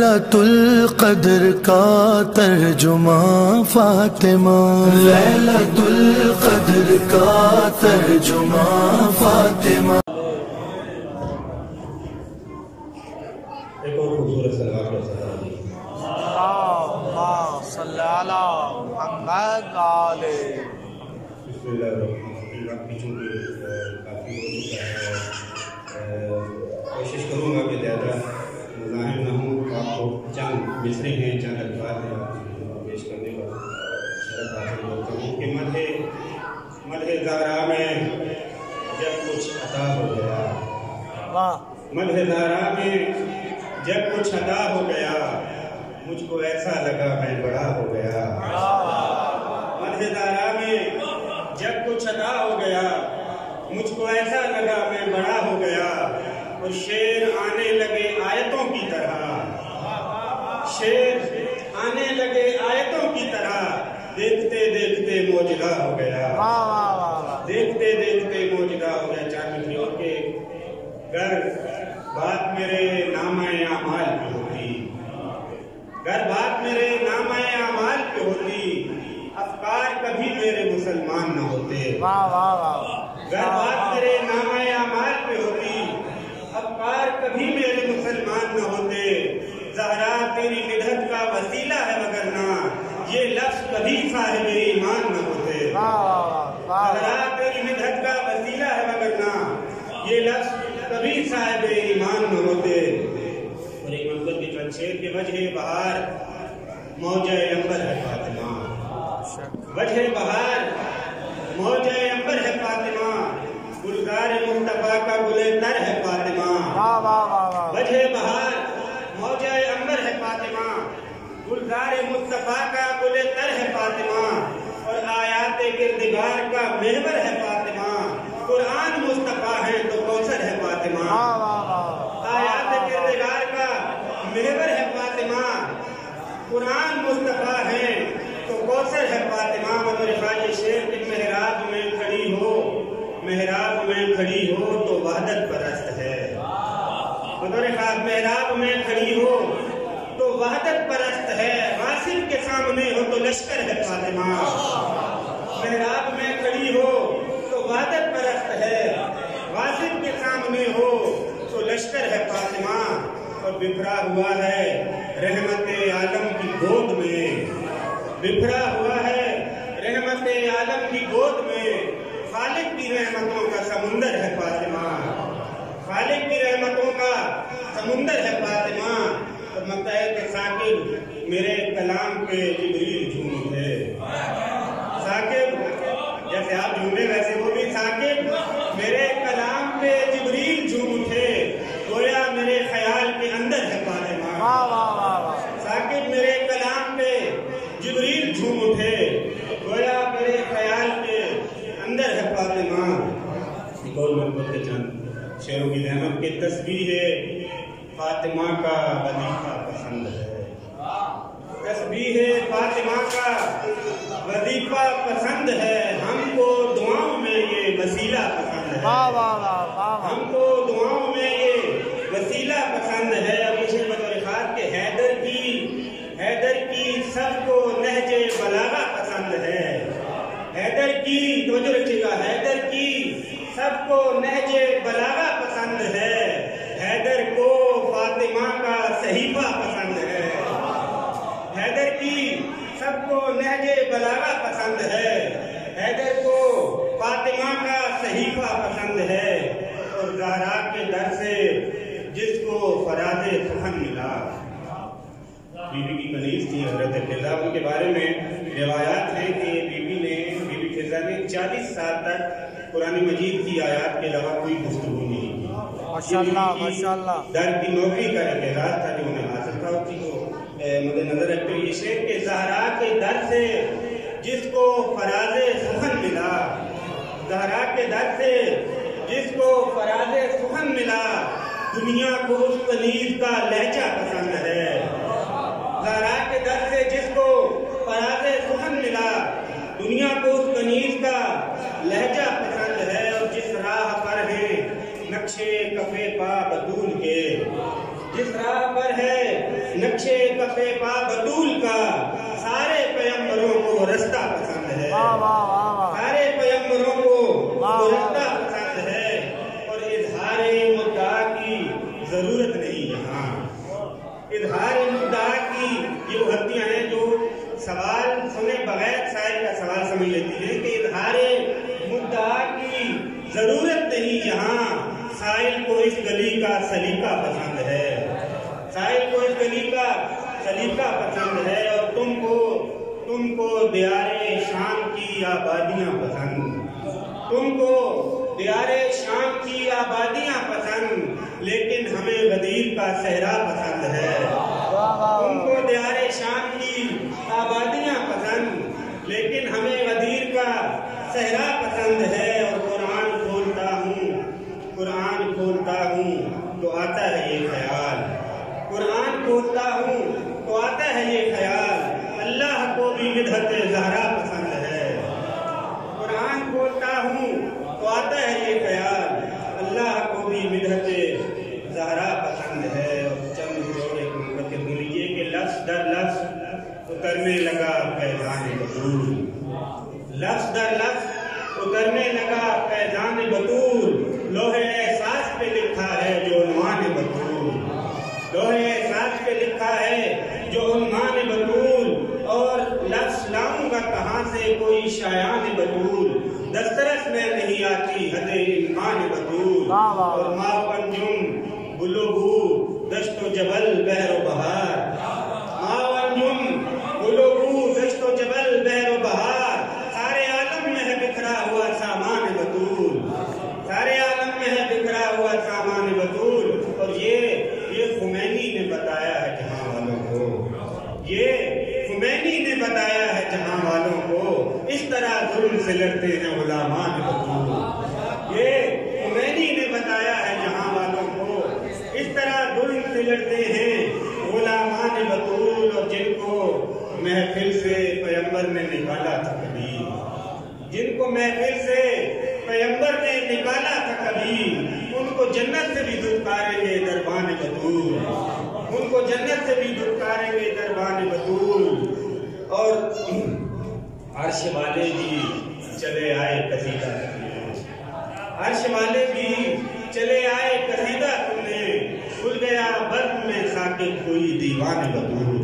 لیلۃ القدر کا ترجمہ فاطمہ، لیلۃ القدر کا ترجمہ فاطمہ۔ ایک اور خوبصورت سلوات کا سلام۔ اللہم صلی علی محمد وعلی۔ بسم اللہ الرحمن الرحیم۔ وقت بھی چونکہ کافی ہو چکا ہے، کوشش کروں گا کہ زیادہ مزاحم نہ ہوں۔ آپ کو چند مصرے ہیں، چند الفاظ ہیں پیش کرنے کا شرف حاصل کرتا ہوں کہ مدح زہرا میں جب کچھ عطا ہو گیا، مدح زہرا میں جب کچھ عطا ہو گیا، مجھ کو ایسا لگا میں بڑا ہو گیا۔ مدح زہرا میں جب کچھ عطا ہو گیا، مجھ کو ایسا لگا میں بڑا ہو گیا۔ اور شعر آنے لگے آیتوں کی طرح، شعر آنے لگے آیتوں کی طرح، دیکھتے دیکھتے موجودہ ہو گیا، دیکھتے دیکھتے موجودہ ہو گیا۔ چار مصرے اور کہ گر بات میرے نامہ اعمال پہ ہوتی، گر بات میرے نامہ اعمال پہ ہوتی، افکار کبھی میرے مسلمان نہ ہوتے۔ گر بات میرے نامہ اعمال پہ ہوتی، افکار کبھی میرے مسلمان نہ ہوتے۔ زہرا تیری مدحت کا وسیلہ ہے وگرنہ یہ لفظ کبھی صاحب ایمان نہ ہوتے۔ زہرا تیری مدحت کا وسیلہ ہے وگرنہ یہ لفظ کبھی صاحب ایمان نہ ہوتے۔ اور ایک منظر کی چند شعر کے وجہ بہار موجہ انبر ہے فاطمہ، وجہ بہار موجہ انبر ہے فاطمہ، گلزار مصطفیٰ کا گلے تر ہے فاطمہ۔ وجہ بہار موجہ انبر ہے فاطمہ، گلزار مصطفیٰ کا گلے تر ہے فاطمہ، اور آیات کردگار کا محور ہے فاطمہ، قرآن مصطفیٰ ہے تو کوثر ہے فاطمہ۔ آیات کردگار کا محور ہے فاطمہ، قرآن مصطفیٰ ہے تو کوثر ہے فاطمہ۔ مگر خواجہ شیر کہ محراب میں کھڑی ہو، محراب میں کھڑی ہو تو وحدت پرست ہے۔ مگر محراب میں کھڑی ہو تو وحدت پرست ہے، غاصب کے سامنے ہو تو لشکر ہے فاطمہ۔ محراب میں کھڑی ہو تو وحدت پرست ہے، غاصب کے سامنے ہو تو لشکر ہے فاطمہ۔ اور بکھرا ہوا ہے رحمت عالم کی گود میں، بکھرا ہوا ہے رحمت عالم کی گود میں، خالق کی رحمتوں کا سمندر ہے فاطمہ، خالق کی رحمتوں کا سمندر ہے فاطمہ۔ اور مگتا ہے کہ ثاقب میرے کلام پہ جبریل جھوم اٹھے، ثاقب جیسے آپ جھومے ویسے وہ بھی ثاقب میرے کلام پہ جبریل جھوم اٹھے، گویا میرے خیال کے اندر ہے فاطمہ۔ ثاقب میرے کلام پہ جبریل جھوم اٹھے، گویا میرے خیال کے اندر ہے فاطمہ۔ ایک اور محبت کے چند شعروں کی رحمت کے تسبیح فاطمہ کا وظیفہ پسند ہے، تسبیح فاطمہ کا وظیفہ پسند ہے، ہم کو دعاؤں میں یہ وسیلہ پسند ہے، ہم کو دعاؤں میں یہ وسیلہ پسند ہے۔ اب اسے بطور خاص کہ حیدر کی سب کو نہج بلاغہ پسند ہے، حیدر کی توجہ رکھیے گا، حیدر کی سب کو نہج بلاغہ پسند ہے، حیدر کو فاطمہ کا صحیفہ پسند ہے، حیدر کی سب کو نہج بلاغہ پسند ہے، حیدر کو فاطمہ کا صحیفہ پسند ہے۔ اور زہرا کے در سے جس کو فراز سخن ملا، بی بی کی کنیز تھی حضرت فضا، ان کے بارے میں روایات ہیں کہ بی بی فضا نے 40 سال تک قرآن مجید کی آیات کے علاوہ کوئی گفتگو نہیں کی۔ ماشاءاللہ در کی نوکری کا اعتراض تھا جو انہیں حاصل تھا، اسی کو مد نظر رکھتے ہوئے یہ شعر کہ زہرا کے در سے جس کو فراز سخن ملا، زہرا کے در سے جس کو فراز سخن ملا، دنیا کو اس کنیز کا لہجہ پسند ہے۔ زہرا کے در سے جس کو فراز سخن ملا، دنیا کو اس کنیز کا لہجہ پسند ہے۔ اور جس راہ پر ہیں نقشے کفے پا بطول کے، جس راہ پر ہے نقشے کفے پا بطول کا سارے پیغمبروں کو رستہ پسند ہے، سارے پیغمبروں کو رستہ پسند ہے، اور اظہار مدعا کی ضرورت نہیں یہاں۔ اظہار مدعا کی یہ وہ ہستیاں ہیں جو سوال سنے بغیر سائل کا سوال سمجھ لیتی ہیں کہ اظہار مدعا کی ضرورت نہیں یہاں، سائل کو اس گلی کا سلیقہ پسند ہے، سائل کو اس گلی کا سلیقہ پسند ہے، اور تم کو دیار شام کی آبادیاں پسند، تم کو دیار شام کی آبادیاں پسند، لیکن ہمیں غدیر کا صحرا پسند ہے، تم کو دیار شام کی آبادیاں پسند، لیکن ہمیں غدیر کا صحرا پسند ہے، اور قرآن کھولتا ہوں تو آتا ہے یہ خیال، قرآن کھولتا ہوں تو آتا ہے یہ خیال، اللہ کو بھی بدعت زہرا پسند ہے، قرآن کھولتا ہوں تو آتا ہے یہ خیال، اللہ کو بھی بدعت زہرا پسند ہے۔ اور چند اور ایک نمبر کے بولیے کہ لفظ در لفظ اترنے لگا فیضان بطول، لفظ در لفظ اترنے لگا فیضان بطول، لوح احساس پہ لکھا ہے جو عنوان بطول، لوح احساس پہ لکھا ہے جو عنوان بطول، اور لفظ لاؤں گا کہاں سے کوئی شایان بطول، دسترس میں نہیں آتی حد ایمان بطول، اور ماں انجم گلو بو دشت و جبل بحر و بہار، ماں انجم گلو بو دشت و جبل بحر و بہار، سارے عالم میں ہے بکھرا ہوا سامان بطول، سارے عالم میں ہے بکھرا ہوا سامان بطول، اور یہ خمینی نے بتایا ہے جہاں والوں کو، یہ خمینی نے بتایا ہے جہاں والوں کو، اس طرح ظلم سے لڑتے ہیں غلامان بطول، یہ خمینی نے بتایا ہے جہاں والوں کو، اس طرح ظلم سے لڑتے ہیں غلامان بطول، اور جن کو محفل سے پیغمبر نے نکالا تھا کبھی، جن کو محفل سے پیغمبر نے نکالا تھا کبھی، ان کو جنت سے بھی دھتکاریں گے دربان بطول، ان کو جنت سے بھی دھتکاریں گے دربان بطول، اور عرش والے بھی چلے آئے قصیدہ تمہیں، عرش والے بھی چلے آئے قصیدہ تمہیں، کھل گیا بزم میں ساکت کوئی دیوان بطول،